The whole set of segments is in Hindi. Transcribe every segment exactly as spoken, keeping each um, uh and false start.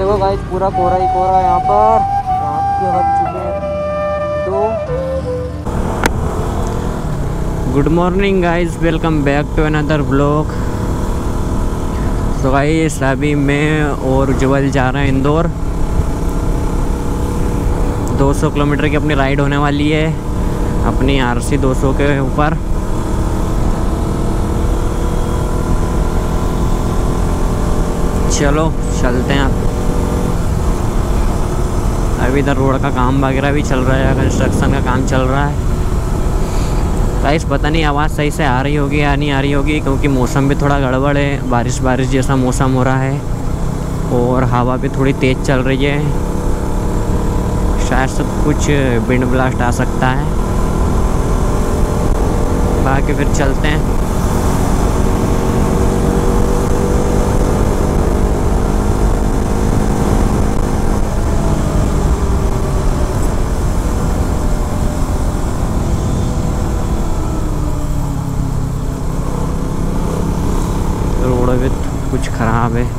देखो गाइस पूरा कोहरा ही कोहरा यहाँ पर। रात के बज चुके हैं दो। Good morning guys, welcome back to another blog. तो गाइस अभी मैं और जुबल जा रहे हैं इंदौर। दो सौ किलोमीटर की अपनी राइड होने वाली है अपनी आर सी दो सौ के ऊपर। चलो चलते हैं। अभी इधर रोड का काम वगैरह भी चल रहा है, कंस्ट्रक्शन का काम चल रहा है। गाइस पता नहीं आवाज़ सही से आ रही होगी या नहीं आ रही होगी, क्योंकि मौसम भी थोड़ा गड़बड़ है, बारिश बारिश जैसा मौसम हो रहा है और हवा भी थोड़ी तेज़ चल रही है। शायद से कुछ विंड ब्लास्ट आ सकता है। बाकी फिर चलते हैं। रोड भी कुछ ख़राब है।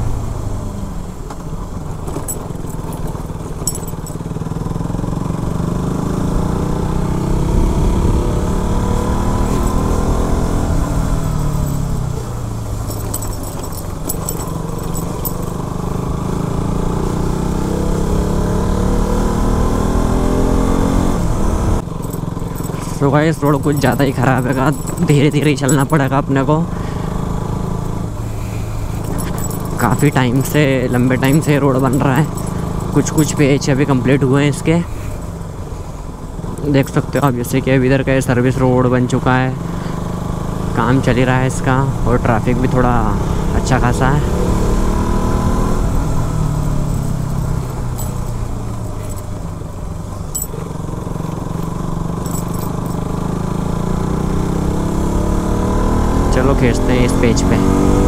तो गाइस रोड कुछ ज़्यादा ही ख़राब है, धीरे धीरे ही चलना पड़ेगा अपने को। काफ़ी टाइम से, लंबे टाइम से रोड बन रहा है। कुछ कुछ पेज अभी कंप्लीट हुए हैं इसके, देख सकते हो आप। जैसे कि अभी इधर का सर्विस रोड बन चुका है, काम चल ही रहा है इसका, और ट्रैफिक भी थोड़ा अच्छा खासा है। चलो खींचते हैं इस पेज पे।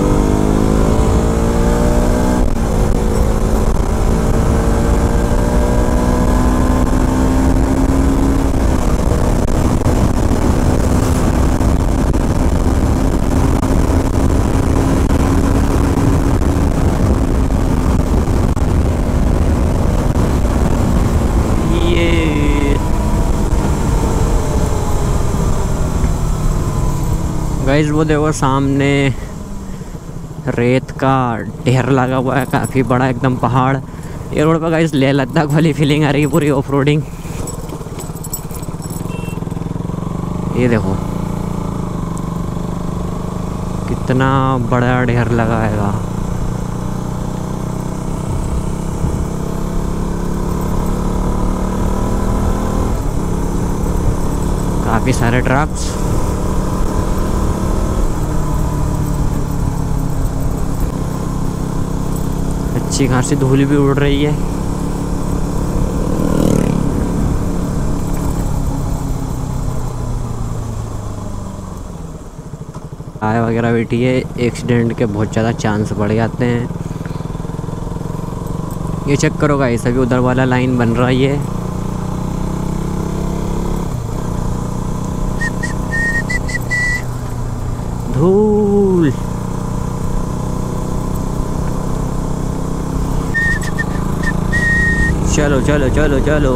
गाइस वो देखो सामने रेत का ढेर लगा हुआ है, काफ़ी बड़ा एकदम पहाड़। ये रोड पर गाइस लेह लद्दाख वाली फीलिंग आ रही है, पूरी ऑफ रोडिंग। ये देखो कितना बड़ा ढेर लगा है। काफ़ी सारे ट्रक्स। अच्छी खासी धूल भी उड़ रही है। गाय वगैरह बैठी है, एक्सीडेंट के बहुत ज़्यादा चांस बढ़ जाते हैं। ये चेक करो गाइस, अभी उधर वाला लाइन बन रहा है। धूल। चलो चलो चलो चलो।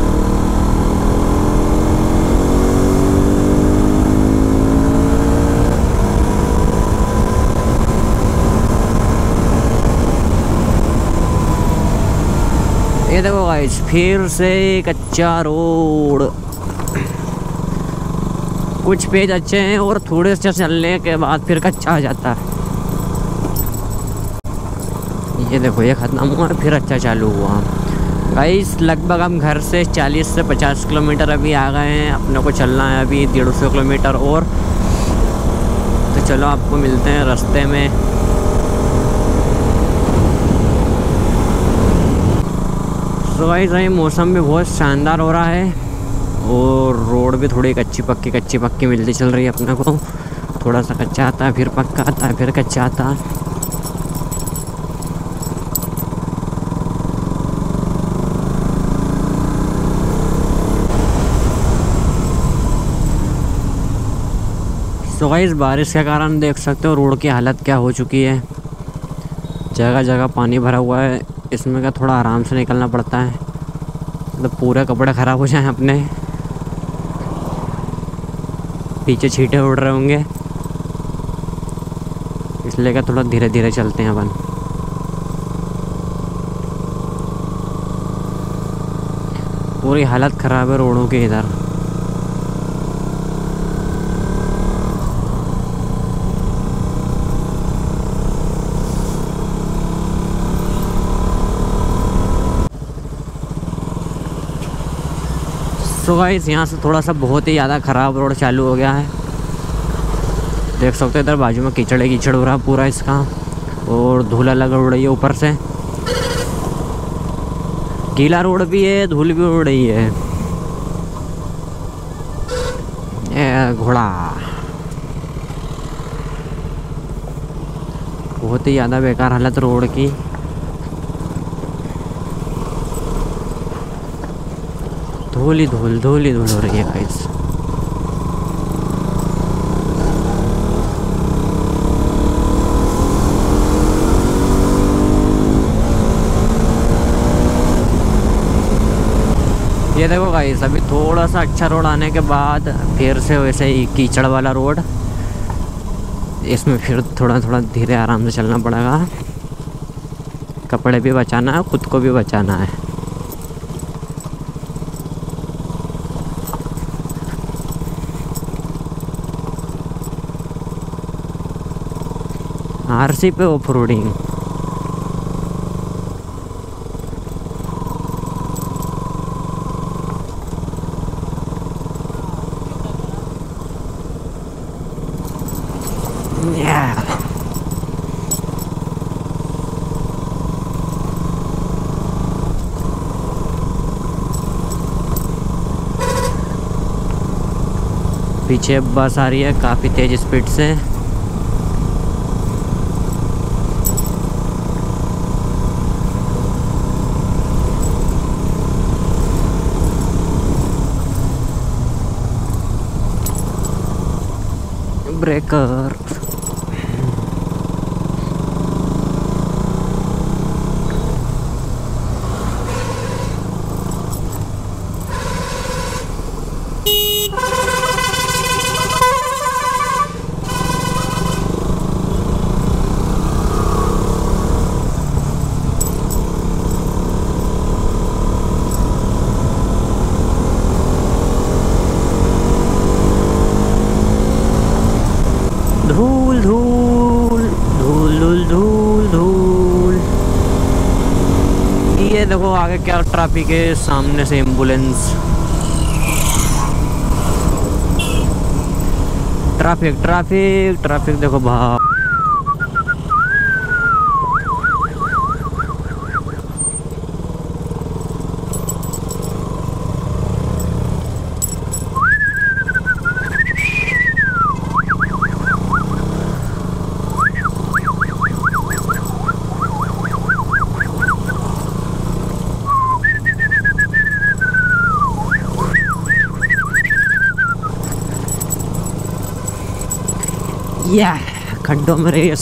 ये देखो गाइस फिर से कच्चा रोड। कुछ पेज अच्छे हैं और थोड़े से चलने के बाद फिर कच्चा आ जाता है। ये देखो ये ख़त्म हुआ फिर अच्छा चालू हुआ। गाइस लगभग हम घर से चालीस से पचास किलोमीटर अभी आ गए हैं। अपने को चलना है अभी डेढ़ सौ किलोमीटर और। तो चलो आपको मिलते हैं रास्ते में। तो गाइस भाई मौसम भी बहुत शानदार हो रहा है और रोड भी थोड़ी कच्ची पक्की कच्ची पक्की मिलती चल रही है अपने को। थोड़ा सा कच्चा आता है, फिर पक्का आता है, फिर कच्चा आता है। तो गाइस बारिश के कारण देख सकते हो रोड की हालत क्या हो चुकी है। जगह जगह पानी भरा हुआ है, इसमें का थोड़ा आराम से निकलना पड़ता है, मतलब पूरे कपड़े ख़राब हो जाएं अपने, पीछे छींटे उड़ रहे होंगे, इसलिए का थोड़ा धीरे धीरे चलते हैं अपन। पूरी हालत ख़राब है रोडों की इधर। सो गाइस यहाँ से थोड़ा सा बहुत ही ज़्यादा ख़राब रोड चालू हो गया है। देख सकते हो इधर बाजू में कीचड़ कीचड़ हो रहा है पूरा इसका, और धूल अलग उड़ रही है ऊपर से। गीला रोड भी है, धूल भी उड़ रही है। ए घोड़ा बहुत ही ज़्यादा बेकार हालत रोड की। धूल ही धूल धूल ही धूल हो रही है गाइस। ये देखो गाइस, अभी थोड़ा सा अच्छा रोड आने के बाद फिर से वैसे ही कीचड़ वाला रोड। इसमें फिर थोड़ा थोड़ा धीरे आराम से चलना पड़ेगा। कपड़े भी बचाना है, खुद को भी बचाना है। आरसी पे ऑफ रोडिंग। पीछे बस आ रही है काफ़ी तेज़ स्पीड से। ब्रेकर धूल धूल धूल धूल धूल धूल। ये देखो आगे क्या ट्रैफिक है, सामने से एम्बुलेंस। ट्रैफिक ट्रैफिक ट्रैफिक देखो भाई। या खड्डों में रेस।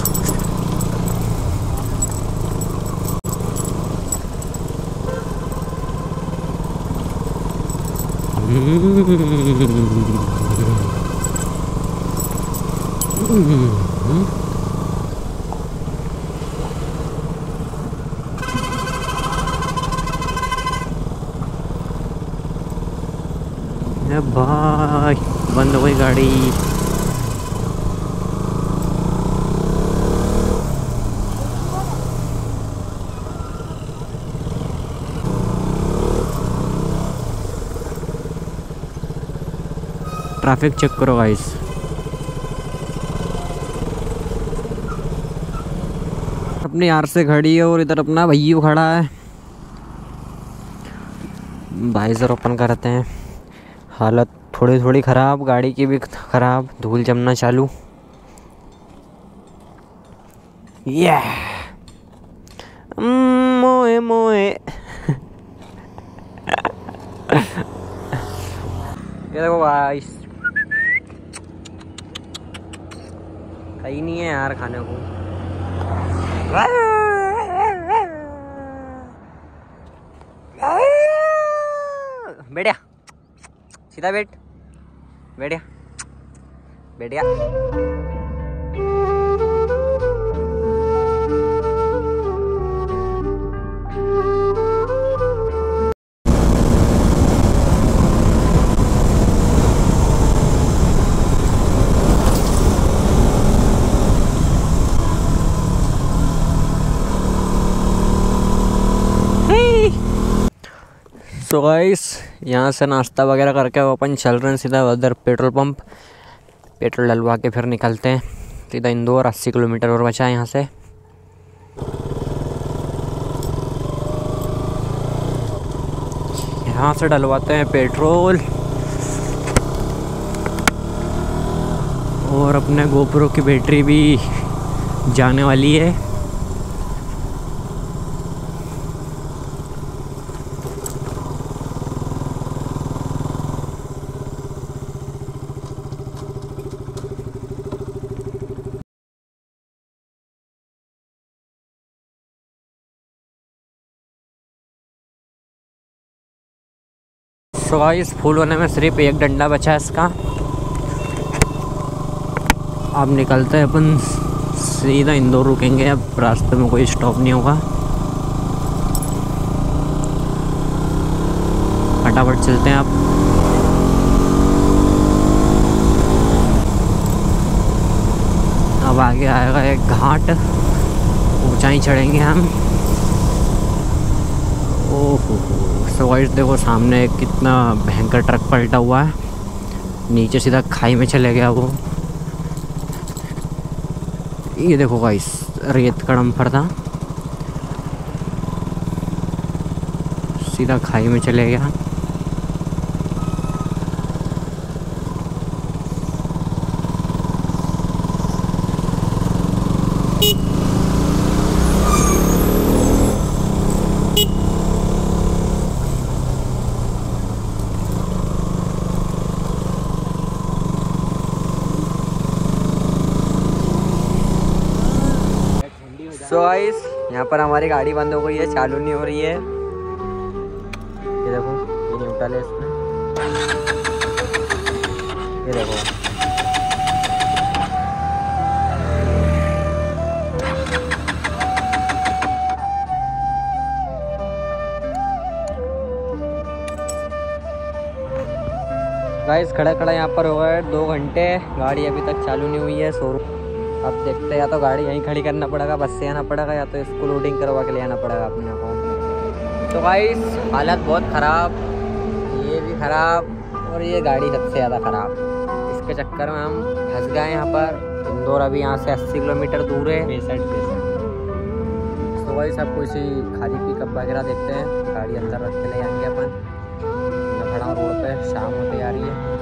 भाई बंद हो गई गाड़ी। ट्रैफिक चेक करो गाइस। अपने यार से खड़ी है और इधर अपना भैया खड़ा है। वाइजर ओपन करते हैं। हालत थोड़ी थोड़ी ख़राब, गाड़ी की भी ख़राब, धूल जमना चालू। ये मोए मोए ये देखो गाइस, कहीं नहीं है यार खाने को। सीधा बैठ, बैठ गया, बैठ गया। सो गाइस यहाँ से नाश्ता वगैरह करके वो अपन चल रहे हैं सीधा उधर पेट्रोल पंप, पेट्रोल डलवा के फिर निकलते हैं सीधा इंदौर। अस्सी किलोमीटर और बचा है यहाँ से। यहाँ से डलवाते हैं पेट्रोल और अपने गोप्रो की बैटरी भी जाने वाली है। तो गाइस फुल होने में सिर्फ एक डंडा बचा है इसका। अब निकलते हैं अपन सीधा इंदौर, रुकेंगे अब रास्ते में, कोई स्टॉप नहीं होगा। फटाफट चलते हैं अब। अब आगे आएगा एक घाट, ऊंचाई चढ़ेंगे हम। ओहो सो गाइस देखो सामने कितना भयंकर ट्रक पलटा हुआ है, नीचे सीधा खाई में चले गया वो। ये देखो गाइस रेत का डंपर था, सीधा खाई में चले गया। सो गाइस यहाँ पर हमारी गाड़ी बंद हो गई है, चालू नहीं हो रही है। ये देखो ये न्यूट्रल है इसमें, ये देखो। गाइस खड़ा खड़ा यहाँ पर हो गए दो घंटे, गाड़ी अभी तक चालू नहीं हुई है शोरूम। अब देखते हैं, या तो गाड़ी यहीं खड़ी करना पड़ेगा, बस से आना पड़ेगा, या तो इसको लोडिंग करवा के ले आना पड़ेगा अपने को। तो गाइस हालत बहुत ख़राब, ये भी ख़राब और ये गाड़ी सबसे ज़्यादा ख़राब। इसके चक्कर में हम फंस गए यहाँ पर। इंदौर अभी यहाँ से अस्सी किलोमीटर दूर है। पैंसठ पैंसठ तो गाइस सब कुछ खाली पिकअप वगैरह देखते हैं, गाड़ी अंदर रख के ले जाएंगे अपन। मैं खड़ा हूँ रोड पर, शाम होते आ रही है।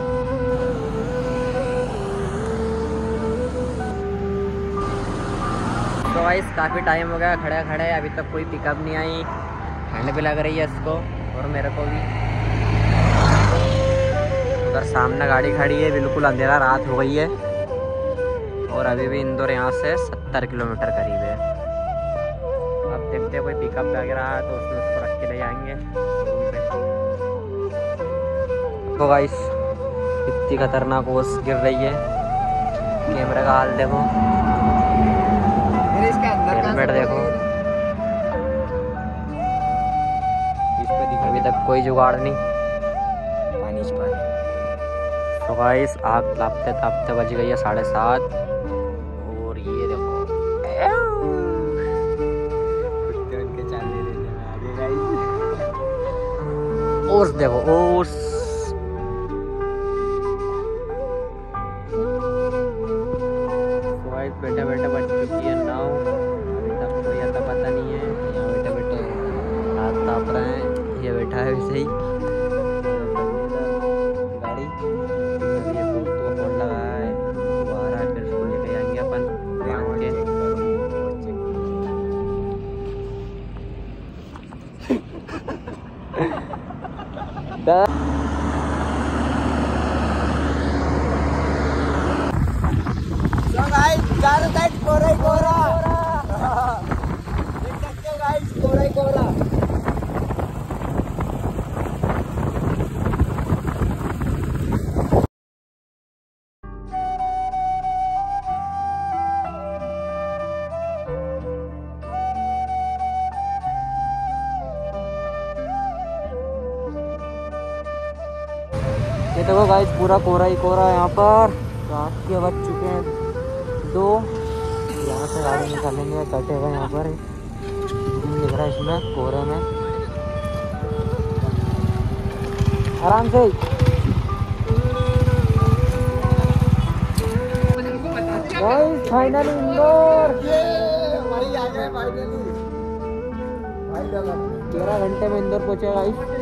तो गाइस काफ़ी टाइम हो गया खड़े खड़े, अभी तक कोई पिकअप नहीं आई। ठंड भी लग रही है इसको और मेरे को भी। उधर सामने गाड़ी खड़ी है, बिल्कुल अंधेरा, रात हो गई है और अभी भी इंदौर यहाँ से सत्तर किलोमीटर करीब है। अब देखते हैं कोई पिकअप वगैरह है तो उसमें उसको रख के ले जाएंगे। तो गाइस इतनी खतरनाक ओस गिर रही है, कैमरे का हाल देखो, हेलमेट देखो। अभी तक कोई जुगाड़ नहीं। पानी तो गाइस आग तापते तापते बज गई है साढ़े सात और ये देखो उनके चालने देने में आगे गाइस। ओस देखो ओस, बैठे बैठे बच चुकी है नाव। अभी तक कोई आता पता नहीं है, यहाँ बैठे बैठे हाथ ताप रहे हैं। ये बैठा है वैसे ही गाड़ी। अभी ये दोस्त को फोन लगा है, वो आ रहा है, फिर उसको लेके जाएंगे अपन बांध के। चारों साइड कोहरा ही कोहरा, देख सकते हो गाइस, कोहरा ही कोहरा। ये देखो गाइस पूरा कोहरा ही कोहरा है यहाँ पर। रात के बज चुके हैं दो। यहाँ से गाड़ी निकालेंगे, कटेगा यहाँ पर दिख रहा है इसमें कोहरे में। आराम से गाइस फाइनली इंदौर तेरह घंटे में इंदौर पहुंचे गाइस।